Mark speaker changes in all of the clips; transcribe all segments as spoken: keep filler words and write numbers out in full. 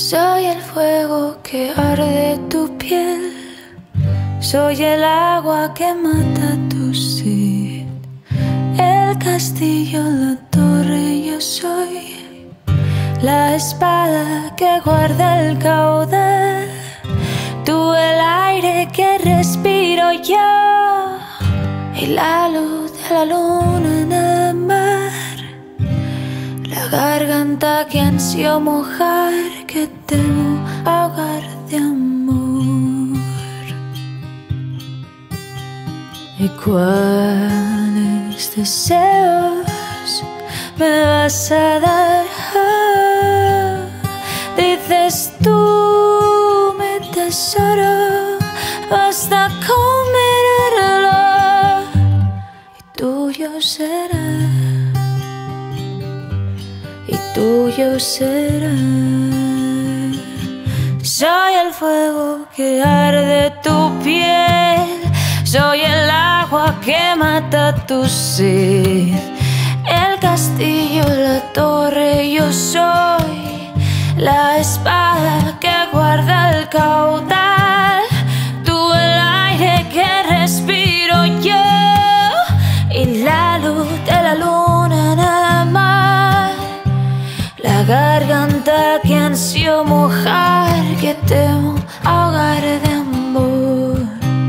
Speaker 1: Soy el fuego que arde tu piel, soy el agua que mata tu sed, el castillo, la torre, yo soy la espada que guarda el caudal, tú el aire que respiro yo y la luz de la luna en el mar, la garganta que ansio mojar, que temo ahogar de amor. ¿Y cuáles deseos me vas a dar? Oh, dices tú, mi tesoro, basta con mirarlo y tuyo será, y tuyo será. Soy el fuego que arde tu piel, soy el agua que mata tu sed, el castillo, la torre, yo soy la espada que guarda el caudal, tú el aire que respiro yo y la luz de la luna en el mar, la garganta que ansio mojar, que temo ahogar de amor.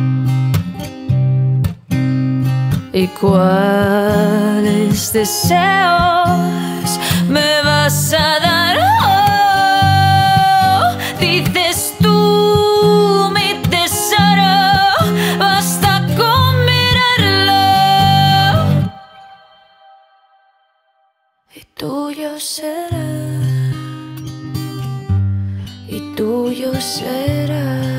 Speaker 1: ¿Y cuáles deseos me vas a dar? Oh, dices tú, mi tesoro, basta con mirarlo y tuyo será, y tuyo será.